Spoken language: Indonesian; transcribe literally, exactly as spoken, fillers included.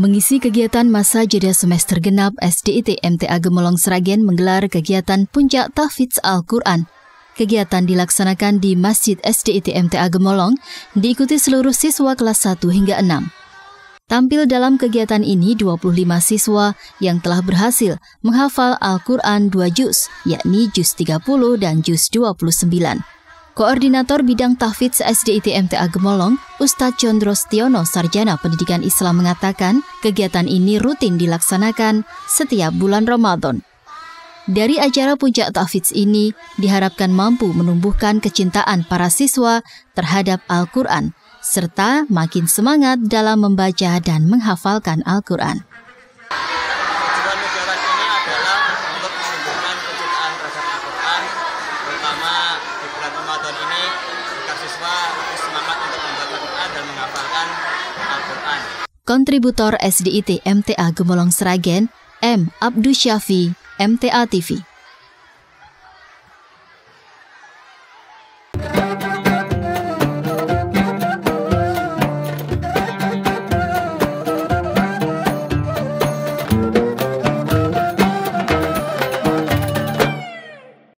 Mengisi kegiatan masa jeda semester genap, S D I T M T A Gemolong Sragen menggelar kegiatan Puncak Tahfidz Al-Quran. Kegiatan dilaksanakan di Masjid S D I T M T A Gemolong, diikuti seluruh siswa kelas satu hingga enam. Tampil dalam kegiatan ini dua puluh lima siswa yang telah berhasil menghafal Al-Quran dua juz, yakni juz tiga puluh dan juz dua puluh sembilan. Koordinator Bidang Tahfidz S D I T M T A Gemolong, Ustadz Condro Stiono, Sarjana Pendidikan Islam mengatakan, kegiatan ini rutin dilaksanakan setiap bulan Ramadan. Dari acara Puncak Tahfidz ini, diharapkan mampu menumbuhkan kecintaan para siswa terhadap Al-Quran, serta makin semangat dalam membaca dan menghafalkan Al-Quran. Tujuan kegiatan ini adalah untuk menumbuhkan kecintaan terhadap Al-Quran, terutama di bulan Ramadan ini, agar siswa lebih semangat untuk membaca Al-Quran dan menghafalkan Al-Quran. Kontributor S D I T M T A Gemolong Sragen, M. Abdus Syafi, M T A T V.